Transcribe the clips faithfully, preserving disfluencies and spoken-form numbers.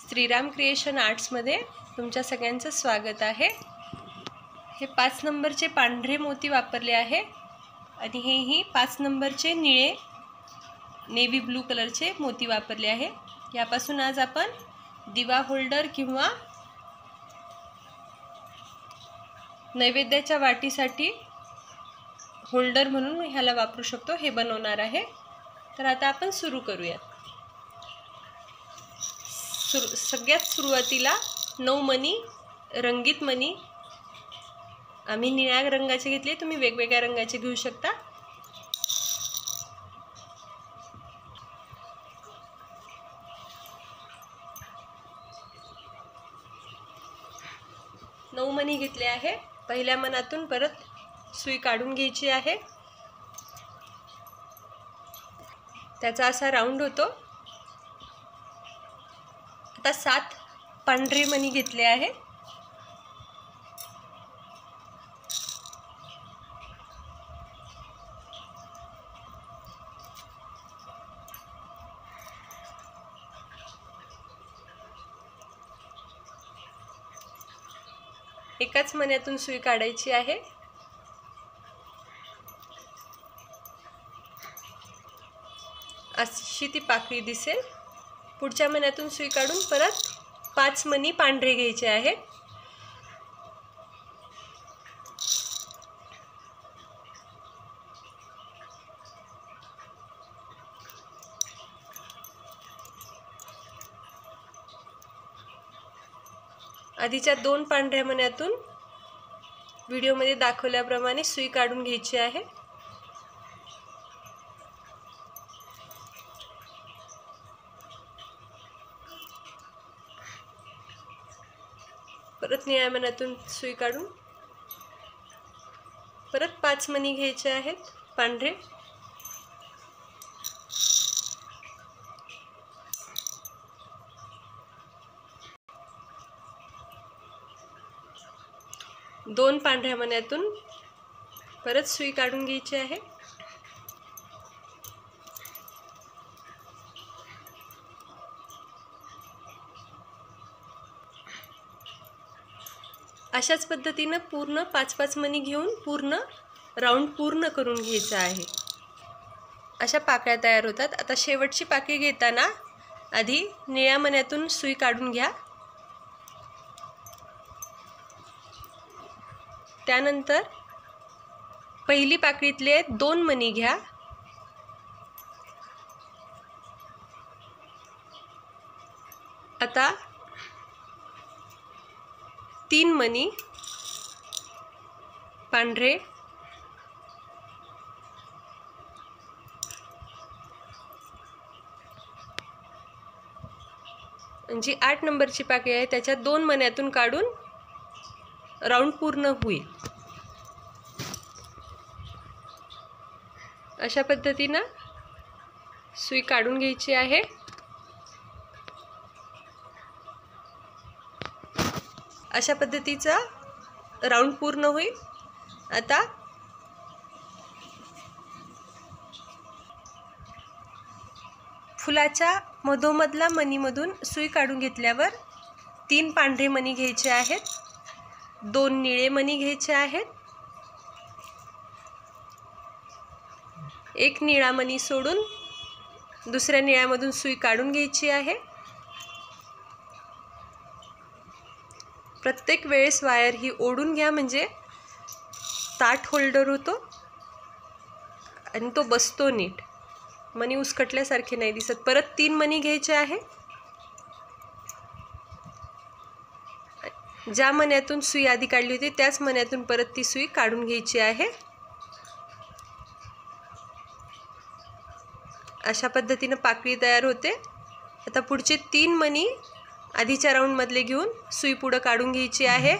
Shriram creation आर्ट्समध्ये तुमच्या सगळ्यांचं स्वागत आहे। हे पाच नंबरचे पांढरे मोती वापरले आहे आणि हे ही पाच नंबरचे निळे नेव्ही ब्लू कलरचे मोती वापरले आहे। यापासून आज आपण दिवा होल्डर किंवा नैवेद्याच्या वाटीसाठी होल्डर म्हणून ह्याला वापरू शकतो, हे बनवणार आहे। तर आता आपण सुरू करूया। सुरु सगळ्यात सुरुवातीला नऊ मणी, रंगीत मणी आम्ही निळ्या रंगाचे घेतले, तुम्ही वेगवेगळ्या रंगाचे घेऊ शकता। नऊ मणी घेतले आहे। पहिल्या मणातून परत सुई काढून घ्यायची आहे। त्याचा असा राऊंड होतो। आता सात पांढरे मणी घेतले आहे। एकाच मण्यातून सुई काढायची आहे। अशी ती पाकळी दिसेल। पुढच्या मण्यातून सुई काढून परत पाच मणी पांढरे घ्यायचे आहे। आधीच्या दोन पांढऱ्या मण्यातून व्हिडिओमध्ये दाखवल्याप्रमाणे सुई काढून घ्यायची आहे। परत निळ्या मण्यातून सुई काढून परत पाच मणी घ्यायचे आहेत पांढरे। दोन पांढऱ्या मण्यातून परत सुई काढून घ्यायची आहे। अशाच पद्धतीने पूर्ण पाच पाच मणी घेऊन पूर्ण राऊंड पूर्ण करून घ्यायचा आहे। अशा पाकळ्या तयार होतात। आता शेवटची पाकळी घेताना आधी निळ्या मण्यातून सुई काढून घ्या। त्यानंतर पहिली पाकळीतले दोन मणी घ्या। आता तीन मणी पांढरे, जी आठ नंबरची पाकळी आहे त्याच्या दोन मण्यातून काढून राऊंड पूर्ण होईल। अशा पद्धतीने सुई काढून घ्यायची आहे। अशा पद्धतीचा राऊंड पूर्ण होईल। आता फुलाच्या मधोमधला मणीमधून सुई काढून घेतल्यावर तीन पांढरे मणी घ्यायचे आहेत, दोन निळे मणी घ्यायचे आहेत, एक निळा मणी सोडून दुसऱ्या निळ्यामधून सुई काढून घ्यायची आहे। प्रत्येक वेळेस वायर ही ओढून घ्या, म्हणजे ताट होल्डर होतो आणि तो बसतो नीट, मणी उसकटल्यासारखे नाही दिसत। परत तीन मणी घ्यायचे आहे। ज्या मण्यातून सुई आधी काढली होती त्याच मण्यातून परत ती सुई काढून घ्यायची आहे। अशा पद्धतीने पाकळी तयार होते। आता पुढचे तीन मणी आधीच्या राऊंड मधले घेऊन सुई पुढे काढून घ्यायची आहे।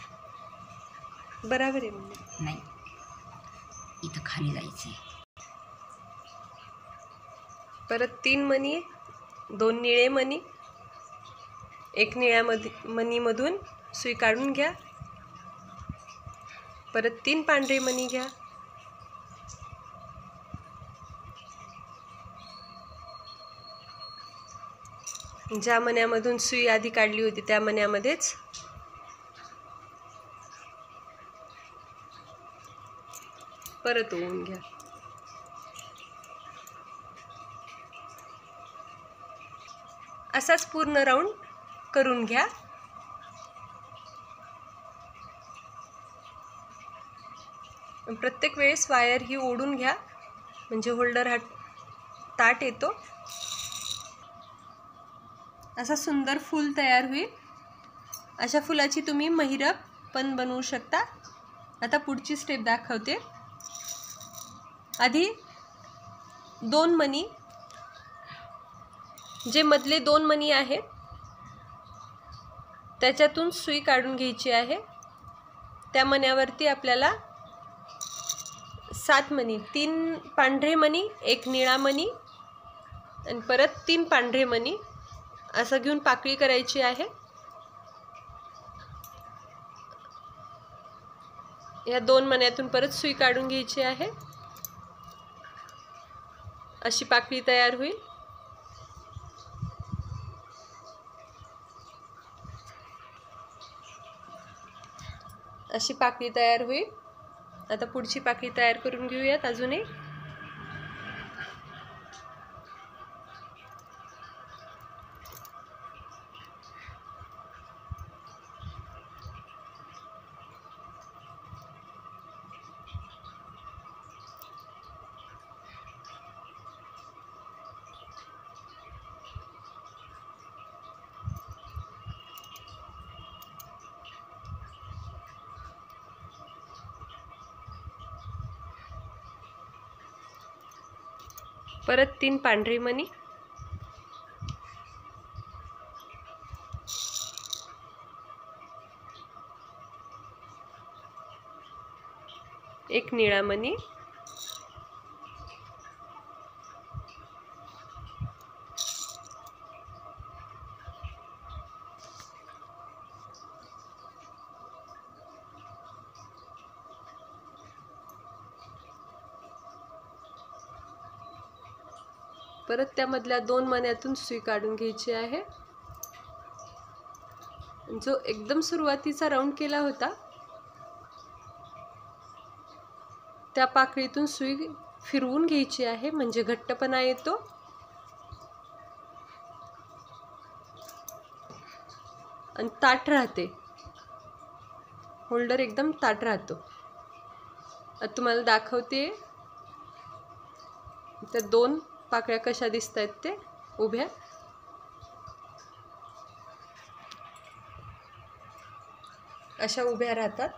बरोबर आहे म्हणजे नाही, इथं खाली जायचं। परत तीन मणी, दोन निळे मणी, एक निळ्या मधी मणीमधून सुई काढून घ्या। परत तीन पांढरे मणी घ्या। ज्या मण्यामधून सुई आधी काढली होती त्या मण्यामध्येच परत ओवून घ्या. असाच पूर्ण राऊंड करून घ्या. प्रत्येक वेळेस वायर ही ओढून घ्या म्हणजे होल्डर हा ताट येतो. असा सुंदर फूल तयार होईल. अशा फुलाची तुम्ही महिरप पण बनवू शकता. आता पुढची स्टेप दाखवते. आधी दोन मणी, जे मधले दोन मणी आहेत त्याच्यातून सुई काढून घ्यायची आहे. त्या मण्यावरती आपल्याला सात मणी, तीन पांढरे मणी, एक निळा मणी आणि परत तीन पांढरे मणी असं घेऊन पाकळी करायची आहे. या दोन मण्यातून परत सुई काढून घ्यायची आहे. अशी पाकळी तयार होईल. अशी पाकळी तयार होईल. आता पुढची पाकळी तयार करून घेऊयात अजून एक. परत तीन पांढरे मणी, एक निळा मणी, परत त्यामधल्या दोन मण्यातून सुई काढून घ्यायची आहे. जो एकदम सुरुवातीचा राऊंड केला होता त्या पाकळीतून सुई फिरवून घ्यायची आहे म्हणजे घट्टपणा येतो. आणि ताठ राहते. होल्डर एकदम ताठ राहतो. आता तुम्हाला दाखवते त्या दोन पाकळ्या कशा दिसतायत ते उभ्या. अशा उभ्या राहतात.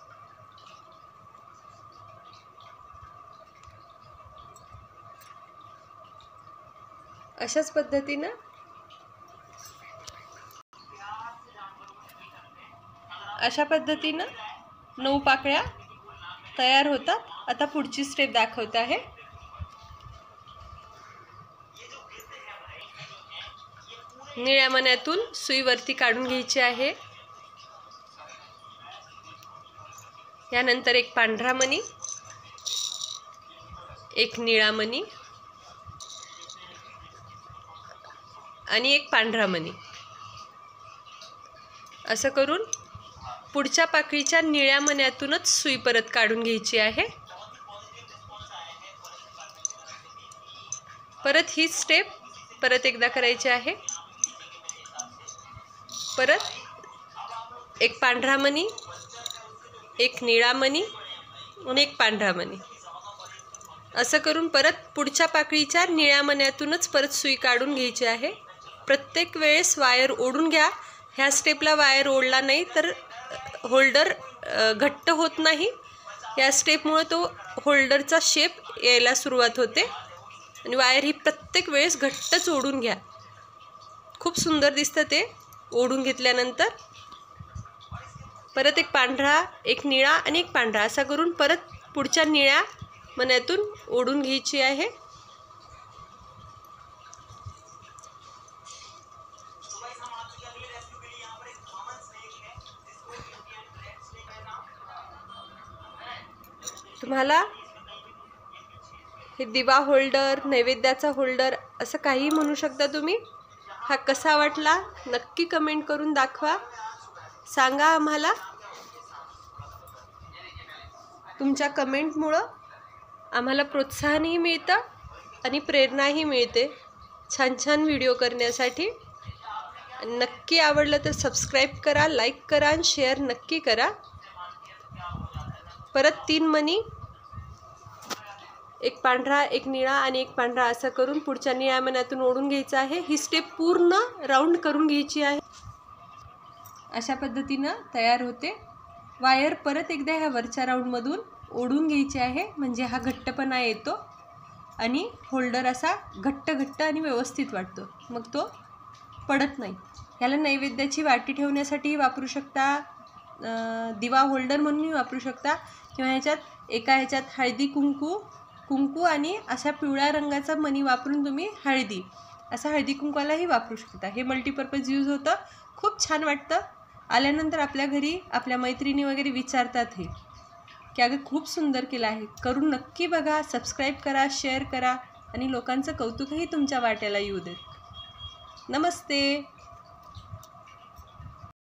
अशाच पद्धतीनं अशा पद्धतीनं नऊ पाकळ्या तयार होतात. आता पुढची स्टेप दाखवते आहे. निळ्या मण्यातून सुई वरती काढून घ्यायची आहे. यानंतर एक पांढरा मणी, एक निळा मणी आणि एक पांढरा मणी असं करून पुढच्या पाकळीच्या निळ्या मण्यातूनच सुई परत काढून घ्यायची आहे. परत ही स्टेप परत एकदा करायची आहे. परत एक पांढरा मणी, एक निळा मणी आणि एक पांढरा मणी असं करून परत पुढच्या पाकळीच्या निळ्या मण्यातूनच परत सुई काढून घ्यायची आहे. प्रत्येक वेळेस वायर ओढून घ्या. ह्या स्टेपला वायर ओढला नाही तर होल्डर घट्ट होत नाही. या स्टेपमुळे तो होल्डरचा शेप यायला सुरुवात होते. आणि वायर ही प्रत्येक वेळेस घट्टच ओढून घ्या. खूप सुंदर दिसतं ते ओढून घेतल्यानंतर. परत एक पांढरा, एक निळा आणि एक पांढरा असा करून परत पुढच्या निळ्या मण्यातून ओढून घ्यायची आहे. तुम्हाला हे दिवा होल्डर, नैवेद्याचा होल्डर असं काही म्हणू शकता तुम्ही. हा कसा वाटला नक्की कमेंट करून दाखवा, सांगा आम्हाला. तुमच्या कमेंटमुळं आम्हाला प्रोत्साहनही मिळतं आणि प्रेरणाही मिळते छान छान व्हिडिओ करण्यासाठी. नक्की आवडलं तर सबस्क्राईब करा, लाईक करा आणि शेअर नक्की करा. परत तीन मणी, एक पांढरा एक निळा आणि एक पांढरा असं करून पुढच्या निळ्या मण्यातून ओढून घ्यायचं आहे. ही स्टेप पूर्ण राऊंड करून घ्यायची आहे. अशा पद्धतीनं तयार होते. वायर परत एकदा ह्या वरच्या राऊंडमधून ओढून घ्यायची आहे, म्हणजे हा घट्टपणा येतो आणि होल्डर असा घट्ट घट्ट आणि व्यवस्थित वाटतो, मग तो पडत नाही. ह्याला नैवेद्याची वाटी ठेवण्यासाठी वापरू शकता, दिवा होल्डर म्हणूनही वापरू शकता, किंवा ह्याच्यात एका ह्याच्यात हळदी कुंकू कुंकू आणि अशा पिवळ्या रंगाचा मणी वापरून तुम्ही हळदी असा हळदी कुंकवालाही वापरू शकता. हे मल्टीपर्पज यूज होतं, खूप छान वाटतं. आल्यानंतर आपल्या घरी आपल्या मैत्रिणी वगैरे विचारतात हे की अगं खूप सुंदर केलं आहे. करून नक्की बघा, सबस्क्राईब करा, शेअर करा आणि लोकांचं कौतुकही तुमच्या वाट्याला येऊ देत. नमस्ते.